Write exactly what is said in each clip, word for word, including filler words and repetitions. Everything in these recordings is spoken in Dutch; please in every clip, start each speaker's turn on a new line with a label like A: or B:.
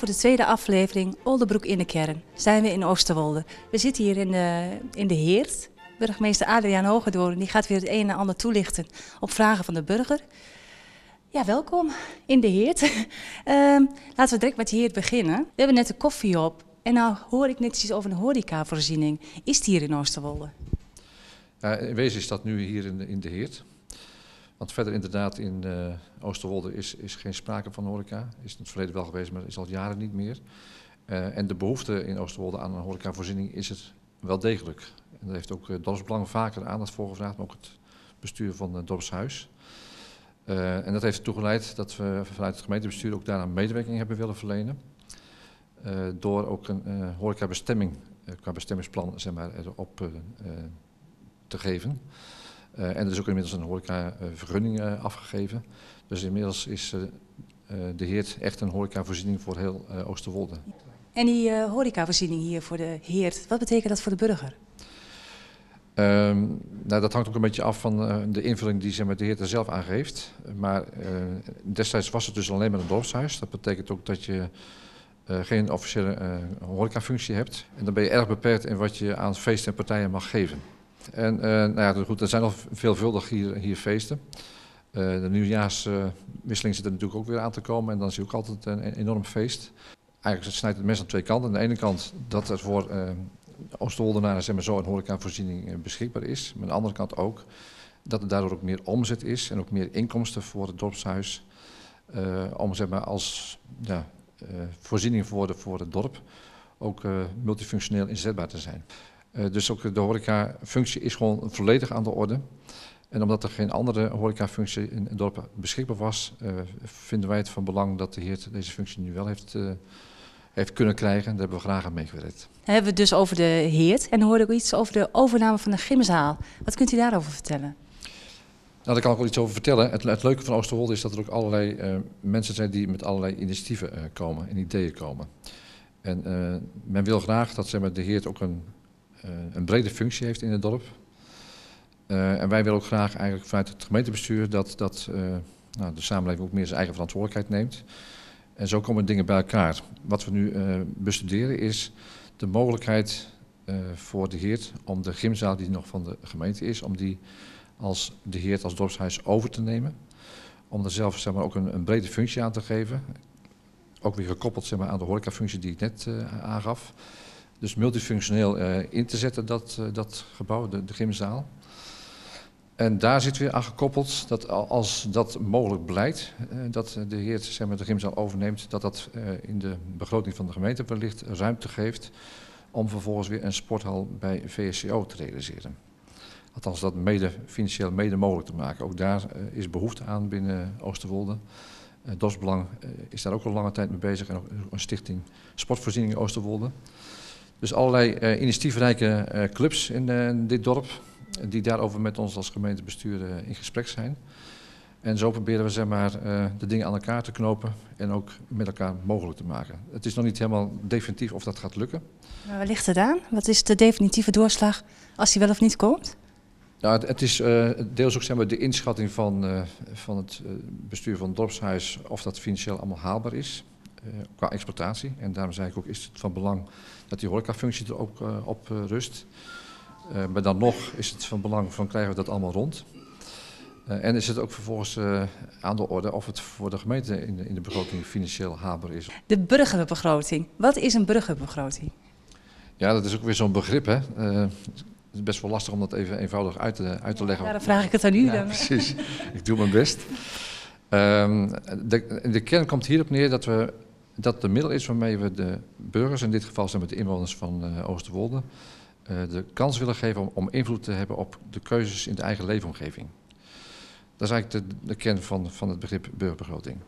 A: voor de tweede aflevering Oldebroek in de Kern zijn we in Oosterwolde. We zitten hier in de, in de Heert. Burgemeester Adriaan Hogedoorn die gaat weer het een en ander toelichten op vragen van de burger. Ja, welkom in de Heert. uh, laten we direct met de Heert beginnen. We hebben net de koffie op en nou hoor ik net iets over een horecavoorziening. Is het hier in Oosterwolde?
B: Ja, in wezen is dat nu hier in de, in de Heert. Want verder inderdaad in uh, Oosterwolde is, is geen sprake van horeca. Is in het verleden wel geweest, maar is al jaren niet meer. Uh, en de behoefte in Oosterwolde aan een horecavoorziening is het wel degelijk. En daar heeft ook het dorpsbelang vaker aandacht voor gevraagd, maar ook het bestuur van het dorpshuis. Uh, en dat heeft ertoe geleid dat we vanuit het gemeentebestuur ook daaraan medewerking hebben willen verlenen. Uh, door ook een uh, horecabestemming, uh, qua bestemmingsplan zeg maar, erop uh, uh, te geven. Uh, en er is ook inmiddels een horecavergunning uh, afgegeven. Dus inmiddels is uh, uh, de Heert echt een horecavoorziening voor heel uh, Oosterwolde.
A: En die uh, horecavoorziening hier voor de Heert, wat betekent dat voor de burger?
B: Um, nou, dat hangt ook een beetje af van uh, de invulling die zeg maar, de Heert er zelf aangeeft. Maar uh, destijds was het dus alleen maar een dorpshuis. Dat betekent ook dat je uh, geen officiële uh, horecafunctie hebt. En dan ben je erg beperkt in wat je aan feesten en partijen mag geven. En uh, nou ja, goed, er zijn al veelvuldig hier, hier feesten. Uh, de nieuwjaarswisseling zit er natuurlijk ook weer aan te komen en dan is het ook altijd een enorm feest. Eigenlijk snijdt het mes aan twee kanten. Aan de ene kant dat er voor uh, Oosterwoldenaren zeg maar, zo een horecavoorziening uh, beschikbaar is. Maar aan de andere kant ook dat er daardoor ook meer omzet is en ook meer inkomsten voor het dorpshuis. Uh, om zeg maar, als ja, uh, voorziening voor, de, voor het dorp ook uh, multifunctioneel inzetbaar te zijn. Uh, dus ook de horecafunctie is gewoon volledig aan de orde. En omdat er geen andere horecafunctie in het dorp beschikbaar was, uh, vinden wij het van belang dat de Heert deze functie nu wel heeft, uh, heeft kunnen krijgen. Daar hebben we graag aan meegewerkt.
A: Dan hebben we het dus over de Heert en dan hoorde ik iets over de overname van de gymzaal. Wat kunt u daarover vertellen?
B: Nou, daar kan ik wel iets over vertellen. Het, het leuke van Oosterwolde is dat er ook allerlei uh, mensen zijn die met allerlei initiatieven uh, komen en ideeën komen. En uh, men wil graag dat zeg maar, de Heert ook een Uh, een brede functie heeft in het dorp. Uh, en wij willen ook graag eigenlijk vanuit het gemeentebestuur dat, dat uh, nou, de samenleving ook meer zijn eigen verantwoordelijkheid neemt. En zo komen dingen bij elkaar. Wat we nu uh, bestuderen is de mogelijkheid uh, voor de Heert om de gymzaal die nog van de gemeente is, om die als de Heert als dorpshuis over te nemen. Om er zelf zeg maar, ook een, een brede functie aan te geven. Ook weer gekoppeld zeg maar, aan de horecafunctie die ik net uh, aangaf. Dus multifunctioneel uh, in te zetten, dat, uh, dat gebouw, de, de gymzaal. En daar zit weer aan gekoppeld dat als dat mogelijk blijkt, uh, dat de Heert zeg maar, de gymzaal overneemt, dat dat uh, in de begroting van de gemeente wellicht ruimte geeft om vervolgens weer een sporthal bij V S C O te realiseren. Althans dat mede, financieel mede mogelijk te maken. Ook daar uh, is behoefte aan binnen Oosterwolde. Uh, Dorpsbelang uh, is daar ook al lange tijd mee bezig en ook een stichting Sportvoorziening in Oosterwolde. Dus allerlei uh, initiatiefrijke uh, clubs in uh, dit dorp die daarover met ons als gemeentebestuur uh, in gesprek zijn. En zo proberen we zeg maar, uh, de dingen aan elkaar te knopen en ook met elkaar mogelijk te maken. Het is nog niet helemaal definitief of dat gaat lukken.
A: Maar waar ligt het aan? Wat is de definitieve doorslag als die wel of niet komt?
B: Nou, het, het is uh, deels ook zeg maar, de inschatting van, uh, van het uh, bestuur van het dorpshuis of dat financieel allemaal haalbaar is. Uh, qua exploitatie. En daarom zei ik ook, is het van belang dat die horecafunctie er ook uh, op uh, rust. Uh, maar dan nog is het van belang van krijgen we dat allemaal rond. Uh, en is het ook vervolgens uh, aan de orde of het voor de gemeente in de, in de begroting financieel haalbaar is.
A: De burgerbegroting. Wat is een burgerbegroting?
B: Ja, dat is ook weer zo'n begrip, hè. Uh, het is best wel lastig om dat even eenvoudig uit te, uit te leggen.
A: Ja, dan vraag ik het aan u.
B: Ja,
A: dan.
B: Precies, ik doe mijn best. Um, de, de kern komt hierop neer dat, we, dat de middel is waarmee we de burgers, in dit geval zijn het de inwoners van uh, Oosterwolde, uh, de kans willen geven om, om invloed te hebben op de keuzes in de eigen leefomgeving. Dat is eigenlijk de, de kern van, van het begrip burgerbegroting.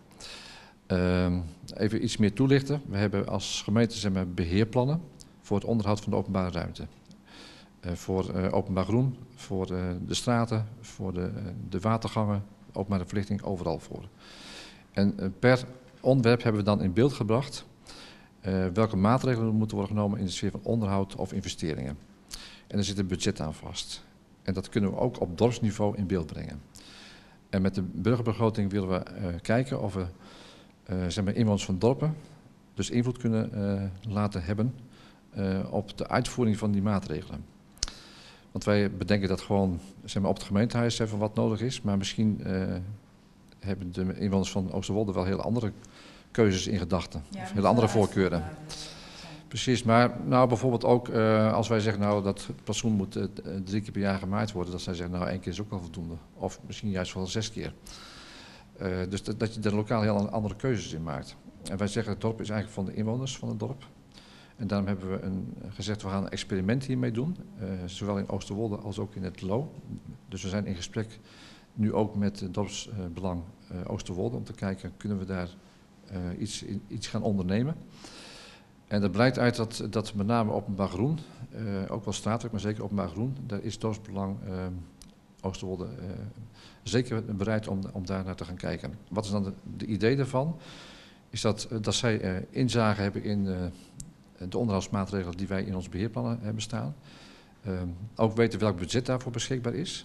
B: Um, even iets meer toelichten. We hebben als gemeente zeg maar, beheerplannen voor het onderhoud van de openbare ruimte. Uh, voor uh, openbaar groen, voor uh, de straten, voor de, uh, de watergangen, openbare verlichting, overal voor. En uh, per onderwerp hebben we dan in beeld gebracht uh, welke maatregelen moeten worden genomen in de sfeer van onderhoud of investeringen. En er zit een budget aan vast. En dat kunnen we ook op dorpsniveau in beeld brengen. En met de burgerbegroting willen we uh, kijken of we uh, zeg maar inwoners van dorpen dus invloed kunnen uh, laten hebben uh, op de uitvoering van die maatregelen. Want wij bedenken dat gewoon zeg maar, op het gemeentehuis even wat nodig is, maar misschien uh, hebben de inwoners van Oosterwolde wel heel andere keuzes in gedachten, ja, of hele andere voorkeuren. Precies, maar nou, bijvoorbeeld ook uh, als wij zeggen nou, dat het plantsoen moet uh, drie keer per jaar gemaaid worden, dat zij zeggen nou één keer is ook wel voldoende. Of misschien juist wel zes keer. Uh, dus dat, dat je er lokaal heel andere keuzes in maakt. En wij zeggen het dorp is eigenlijk van de inwoners van het dorp. En daarom hebben we een, gezegd we gaan een experiment hiermee doen. Uh, zowel in Oosterwolde als ook in het Loo. Dus we zijn in gesprek nu ook met het dorpsbelang uh, Oosterwolde om te kijken kunnen we daar uh, iets, in, iets gaan ondernemen. En dat blijkt uit dat, dat met name openbaar groen, uh, ook wel straatwerk, maar zeker openbaar groen, daar is dorpsbelang uh, Oosterwolde uh, zeker bereid om, om daar naar te gaan kijken. Wat is dan de, de idee daarvan? Is dat, dat zij uh, inzage hebben in uh, de onderhoudsmaatregelen die wij in onze beheerplannen hebben staan. Uh, ook weten welk budget daarvoor beschikbaar is.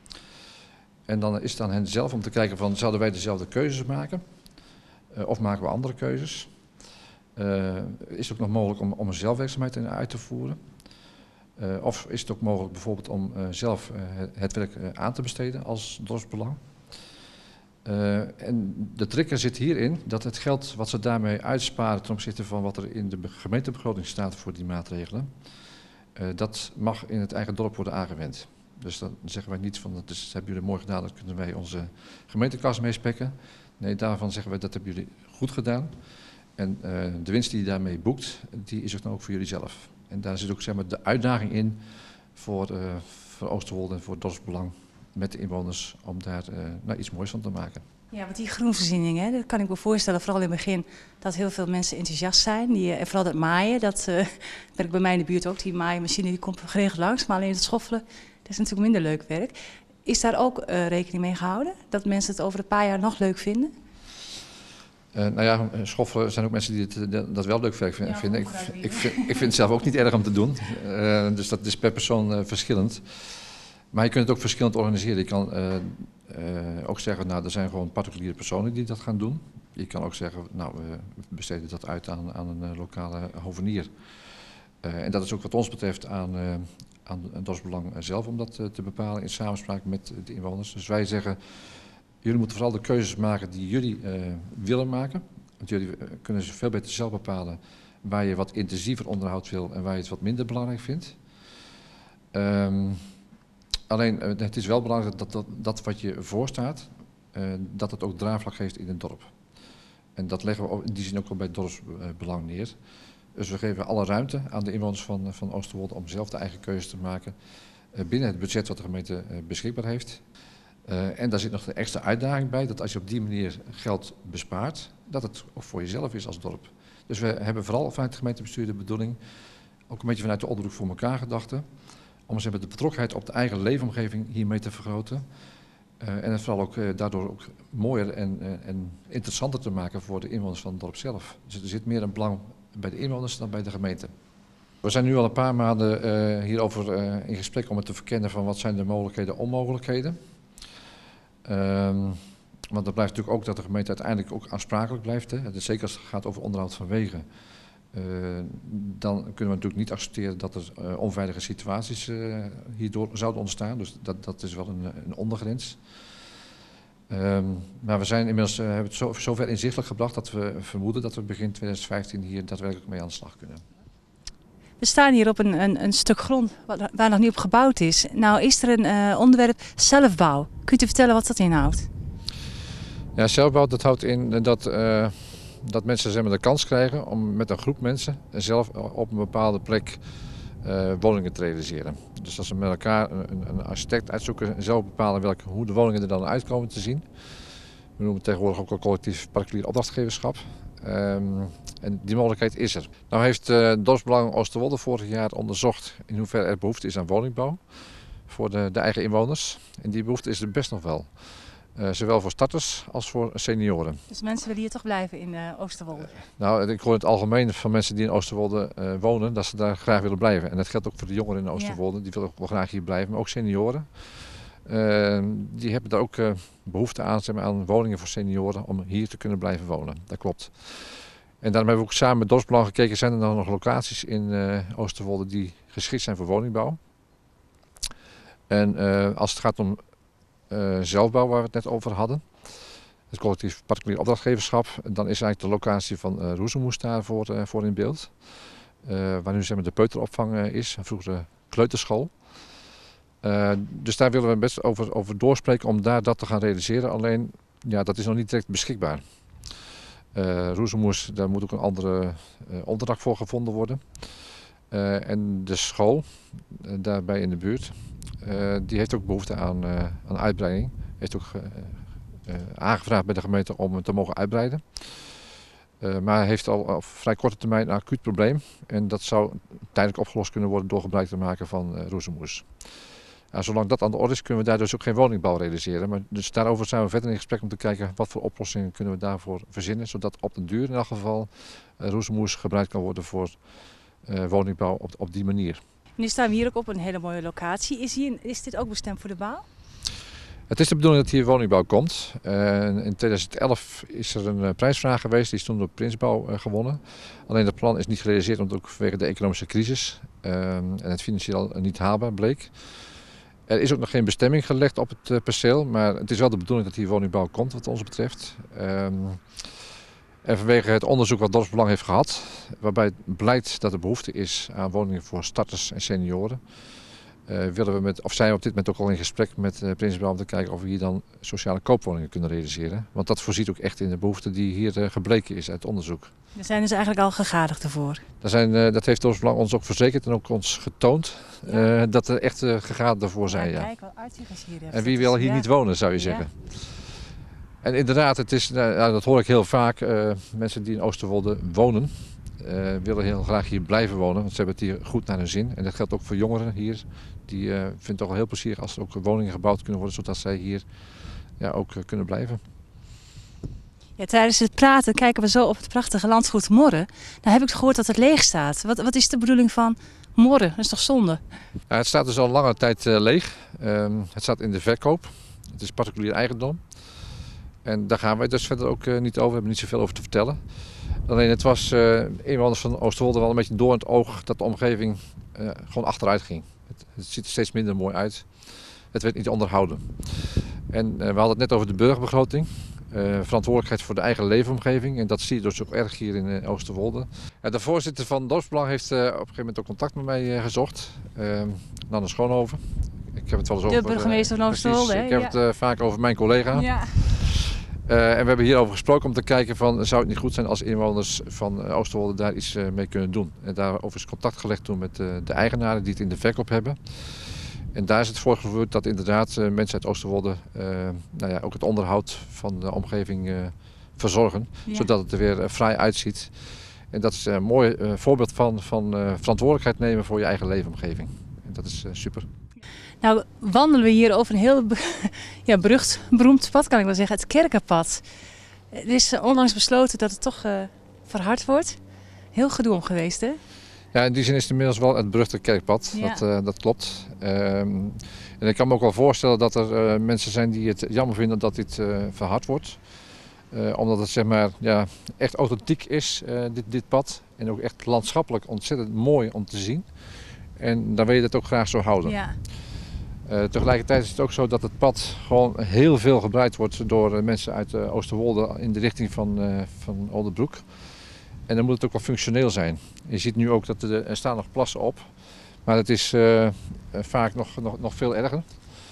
B: En dan is het aan hen zelf om te kijken van zouden wij dezelfde keuzes maken? Uh, of maken we andere keuzes? Uh, is het ook nog mogelijk om, om een zelfwerkzaamheid uit te voeren? Uh, of is het ook mogelijk bijvoorbeeld om uh, zelf uh, het werk uh, aan te besteden als dorpsbelang? Uh, en de trigger zit hierin dat het geld wat ze daarmee uitsparen ten opzichte van wat er in de gemeentebegroting staat voor die maatregelen, uh, dat mag in het eigen dorp worden aangewend. Dus dan zeggen wij niet van dat is, hebben jullie mooi gedaan, dat kunnen wij onze gemeentekas meespekken. Nee, daarvan zeggen wij dat hebben jullie goed gedaan. En uh, de winst die je daarmee boekt, die is ook dan ook voor jullie zelf. En daar zit ook zeg maar, de uitdaging in voor, uh, voor Oosterwolde en voor het dorpsbelang met de inwoners om daar uh, nou, iets moois van te maken.
A: Ja, want die groenvoorziening, hè, dat kan ik me voorstellen, vooral in het begin, dat heel veel mensen enthousiast zijn. Die, en vooral het maaien, dat uh, werkt bij mij in de buurt ook, die maaimachine die komt geregeld langs, maar alleen het schoffelen, dat is natuurlijk minder leuk werk. Is daar ook uh, rekening mee gehouden, dat mensen het over een paar jaar nog leuk vinden?
B: Uh, nou ja, schoffelen zijn ook mensen die het, dat wel leuk werk vinden. Ja, ik, ik, vind, ik vind het zelf ook niet erg om te doen, uh, dus dat is per persoon uh, verschillend. Maar je kunt het ook verschillend organiseren. Je kan uh, uh, ook zeggen, nou, er zijn gewoon particuliere personen die dat gaan doen. Je kan ook zeggen, nou, we besteden dat uit aan, aan een uh, lokale hovenier. Uh, en dat is ook wat ons betreft aan, uh, aan het dorpsbelang zelf om dat uh, te bepalen in samenspraak met de inwoners. Dus wij zeggen, jullie moeten vooral de keuzes maken die jullie uh, willen maken. Want jullie uh, kunnen ze veel beter zelf bepalen waar je wat intensiever onderhoud wil en waar je het wat minder belangrijk vindt. Um, Alleen, het is wel belangrijk dat dat, dat wat je voorstaat, uh, dat het ook draagvlak geeft in het dorp. En dat leggen we in die zin ook wel bij het dorpsbelang neer. Dus we geven alle ruimte aan de inwoners van, van Oosterwolde om zelf de eigen keuze te maken uh, binnen het budget wat de gemeente uh, beschikbaar heeft. Uh, en daar zit nog een extra uitdaging bij, dat als je op die manier geld bespaart, dat het ook voor jezelf is als dorp. Dus we hebben vooral vanuit het gemeentebestuur de bedoeling, ook een beetje vanuit de Oldenbroek voor elkaar gedachte, om ze met de betrokkenheid op de eigen leefomgeving hiermee te vergroten. Uh, en het vooral ook uh, daardoor ook mooier en, uh, en interessanter te maken voor de inwoners van het dorp zelf. Dus er zit meer een belang bij de inwoners dan bij de gemeente. We zijn nu al een paar maanden uh, hierover uh, in gesprek om het te verkennen van wat zijn de mogelijkheden en onmogelijkheden. Um, want dat blijft natuurlijk ook dat de gemeente uiteindelijk ook aansprakelijk blijft. Hè. Dus zeker als het gaat over onderhoud van wegen. Uh, dan kunnen we natuurlijk niet accepteren dat er uh, onveilige situaties uh, hierdoor zouden ontstaan. Dus dat, dat is wel een, een ondergrens. Um, maar we zijn inmiddels uh, hebben het zo, zover inzichtelijk gebracht dat we vermoeden dat we begin twintig vijftien hier daadwerkelijk mee aan de slag kunnen.
A: We staan hier op een, een, een stuk grond waar, waar nog niet op gebouwd is. Nou is er een uh, onderwerp zelfbouw. Kunt u vertellen wat dat inhoudt?
B: Ja, zelfbouw dat houdt in dat... Uh, Dat mensen zeg maar, de kans krijgen om met een groep mensen zelf op een bepaalde plek uh, woningen te realiseren. Dus als ze met elkaar een, een architect uitzoeken en zelf bepalen welke, hoe de woningen er dan uitkomen te zien. We noemen het tegenwoordig ook al collectief particulier opdrachtgeverschap. Um, en die mogelijkheid is er. Nou heeft uh, Dorpsbelang Oosterwolde vorig jaar onderzocht in hoeverre er behoefte is aan woningbouw voor de, de eigen inwoners. En die behoefte is er best nog wel. Uh, zowel voor starters als voor senioren.
A: Dus mensen willen hier toch blijven in uh, Oosterwolde? Uh,
B: nou, ik hoor het algemeen van mensen die in Oosterwolde uh, wonen, dat ze daar graag willen blijven. En dat geldt ook voor de jongeren in Oosterwolde, ja. Die willen ook wel graag hier blijven, maar ook senioren. Uh, die hebben daar ook uh, behoefte aan, zeg maar, aan woningen voor senioren om hier te kunnen blijven wonen. Dat klopt. En daarom hebben we ook samen met Dorpsplan gekeken, zijn er nou nog locaties in uh, Oosterwolde die geschikt zijn voor woningbouw. En uh, als het gaat om uh, zelfbouw, waar we het net over hadden, het collectief particulier opdrachtgeverschap, dan is eigenlijk de locatie van uh, Roezemoes daarvoor uh, voor in beeld. Uh, waar nu zeg maar, de peuteropvang uh, is, vroeger de kleuterschool. Uh, dus daar willen we best over, over doorspreken om daar dat te gaan realiseren. Alleen, ja, dat is nog niet direct beschikbaar. Uh, Roezemoes, daar moet ook een andere uh, opdracht voor gevonden worden. Uh, en de school, uh, daarbij in de buurt, uh, die heeft ook behoefte aan, uh, aan uitbreiding. Heeft ook uh, uh, aangevraagd bij de gemeente om het te mogen uitbreiden. Uh, maar heeft al op vrij korte termijn een acuut probleem. En dat zou tijdelijk opgelost kunnen worden door gebruik te maken van uh, Roezemoes. Uh, zolang dat aan de orde is, kunnen we daar dus ook geen woningbouw realiseren. Maar dus daarover zijn we verder in gesprek om te kijken wat voor oplossingen kunnen we daarvoor verzinnen. Zodat op den duur in elk geval uh, Roezemoes gebruikt kan worden voor uh, woningbouw op, op die manier.
A: Nu staan we hier ook op een hele mooie locatie. Is, hier, is dit ook bestemd voor de bouw?
B: Het is de bedoeling dat hier woningbouw komt. Uh, in tweeduizend elf is er een uh, prijsvraag geweest, die is toen door Prinsbouw uh, gewonnen. Alleen dat plan is niet gerealiseerd, omdat ook vanwege de economische crisis uh, en het financieel niet haalbaar bleek. Er is ook nog geen bestemming gelegd op het uh, perceel, maar het is wel de bedoeling dat hier woningbouw komt wat ons betreft. Um, en vanwege het onderzoek wat Dorpsbelang heeft gehad, waarbij blijkt dat er behoefte is aan woningen voor starters en senioren, uh, willen we met, of zijn we op dit moment ook al in gesprek met uh, Prinsbouw om te kijken of we hier dan sociale koopwoningen kunnen realiseren. Want dat voorziet ook echt in de behoefte die hier uh, gebleken is uit onderzoek.
A: Er zijn dus eigenlijk al gegadigden voor.
B: Daar zijn, uh, dat heeft Dorpsbelang ons ook verzekerd en ook ons getoond. Uh, dat er echt uh, gegadigden voor zijn.
A: Ja,
B: ja.
A: kijk, wat uitzicht hier hebt.
B: En wie wil hier ja. niet wonen, zou je zeggen. Ja. En inderdaad, het is, nou, dat hoor ik heel vaak. Uh, mensen die in Oosterwolde wonen, uh, willen heel graag hier blijven wonen. Want ze hebben het hier goed naar hun zin. En dat geldt ook voor jongeren hier. Die uh, vinden het toch wel heel plezierig als er ook woningen gebouwd kunnen worden, zodat zij hier ja, ook uh, kunnen blijven.
A: Ja, tijdens het praten kijken we zo op het prachtige landgoed Morre. Nou heb ik gehoord dat het leeg staat. Wat, wat is de bedoeling van Morre? Dat is toch zonde?
B: Ja, het staat dus al lange tijd uh, leeg. Um, het staat in de verkoop. Het is particulier eigendom. En daar gaan wij dus verder ook uh, niet over. We hebben niet zoveel over te vertellen. Alleen het was uh, inwoners van Oosterwolde wel een beetje door in het oog dat de omgeving uh, gewoon achteruit ging. Het, het ziet er steeds minder mooi uit. Het werd niet onderhouden. En uh, we hadden het net over de burgerbegroting. Uh, verantwoordelijkheid voor de eigen leefomgeving. En dat zie je dus ook erg hier in uh, Oosterwolde. Uh, de voorzitter van Dorpsbelang heeft uh, op een gegeven moment ook contact met mij uh, gezocht. Uh, Nanne Schoonhoven. Ik heb het wel eens
A: de
B: over...
A: De burgemeester uh, van Oosterwolde, hè?
B: Ik heb ja. het uh, vaak over mijn collega. Ja. Uh, en we hebben hierover gesproken om te kijken van, zou het niet goed zijn als inwoners van uh, Oosterwolde daar iets uh, mee kunnen doen. En daarover is contact gelegd toen met uh, de eigenaren die het in de verkoop hebben. En daar is het voor gevoerd dat inderdaad uh, mensen uit Oosterwolde uh, nou ja, ook het onderhoud van de omgeving uh, verzorgen. Ja. Zodat het er weer uh, vrij uitziet. En dat is een mooi uh, voorbeeld van, van uh, verantwoordelijkheid nemen voor je eigen leefomgeving. En dat is uh, super.
A: Nou wandelen we hier over een heel ja, berucht, beroemd pad, kan ik wel zeggen, het Kerkenpad. Er is onlangs besloten dat het toch uh, verhard wordt. Heel gedoe om geweest, hè?
B: Ja, in die zin is het inmiddels wel het beruchte Kerkpad, ja. dat, uh, dat klopt. Um, en ik kan me ook wel voorstellen dat er uh, mensen zijn die het jammer vinden dat dit uh, verhard wordt. Uh, omdat het zeg maar, ja, echt authentiek is, uh, dit, dit pad. En ook echt landschappelijk ontzettend mooi om te zien. En dan wil je dat ook graag zo houden. Ja. Uh, tegelijkertijd is het ook zo dat het pad gewoon heel veel gebruikt wordt door uh, mensen uit uh, Oosterwolde in de richting van, uh, van Oldebroek. En dan moet het ook wel functioneel zijn. Je ziet nu ook dat er, er staan nog plassen op, maar het is uh, vaak nog, nog, nog veel erger.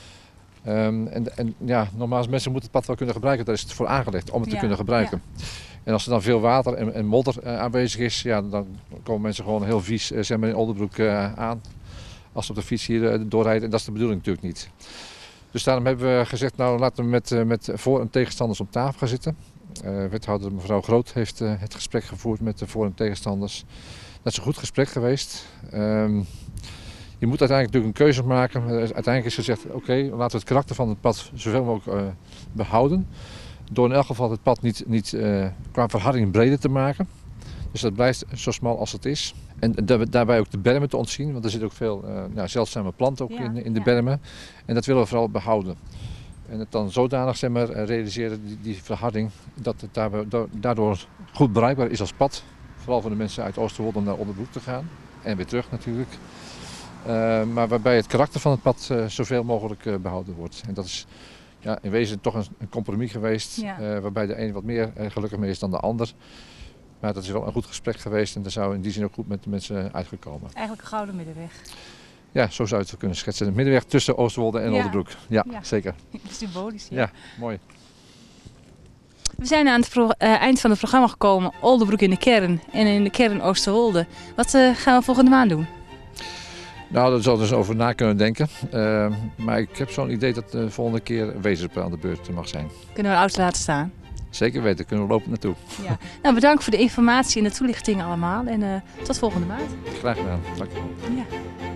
B: Um, en, en ja, nogmaals, mensen moeten het pad wel kunnen gebruiken, daar is het voor aangelegd om het ja, te kunnen gebruiken. Ja. En als er dan veel water en, en modder uh, aanwezig is, ja, dan komen mensen gewoon heel vies uh, zeg maar in Oldebroek uh, aan. Als ze op de fiets hier uh, doorrijden, en dat is de bedoeling natuurlijk niet. Dus daarom hebben we gezegd, nou laten we met, uh, met voor- en tegenstanders op tafel gaan zitten. Uh, wethouder mevrouw Groot heeft uh, het gesprek gevoerd met de voor- en tegenstanders. Dat is een goed gesprek geweest. Um, je moet uiteindelijk natuurlijk een keuze maken. Uh, uiteindelijk is gezegd, oké, okay, laten we het karakter van het pad zoveel mogelijk uh, behouden. Door in elk geval het pad niet, niet uh, qua verharding breder te maken. Dus dat blijft zo smal als het is. En daarbij ook de bermen te ontzien, want er zitten ook veel uh, nou, zeldzame planten ook ja, in, in de ja. bermen. En dat willen we vooral behouden. En het dan zodanig zeg maar, realiseren, die, die verharding, dat het daardoor goed bereikbaar is als pad. Vooral voor de mensen uit Oosterwolde om naar Oldebroek te gaan. En weer terug natuurlijk. Uh, maar waarbij het karakter van het pad uh, zoveel mogelijk uh, behouden wordt. En dat is ja, in wezen toch een, een compromis geweest. Ja. Uh, waarbij de een wat meer uh, gelukkig mee is dan de ander. Maar dat is wel een goed gesprek geweest en daar zou in die zin ook goed met de mensen uitgekomen.
A: Eigenlijk een gouden middenweg.
B: Ja, zo zou je het kunnen schetsen. De middenweg tussen Oosterwolde en ja. Oldebroek. Ja, ja, zeker.
A: Symbolisch. Ja.
B: Ja, mooi.
A: We zijn aan het pro- uh, eind van het programma gekomen. Oldebroek in de kern en in de kern Oosterwolde. Wat uh, gaan we volgende maand doen?
B: Nou, daar zal ik dus over na kunnen denken. Uh, maar ik heb zo'n idee dat de volgende keer Wezersp aan de beurt mag zijn.
A: Kunnen we de auto laten staan?
B: Zeker weten, kunnen we lopen naartoe.
A: Ja. Nou, bedankt voor de informatie en de toelichting allemaal. En uh, tot volgende maand.
B: Graag gedaan, dank je wel.
A: Ja.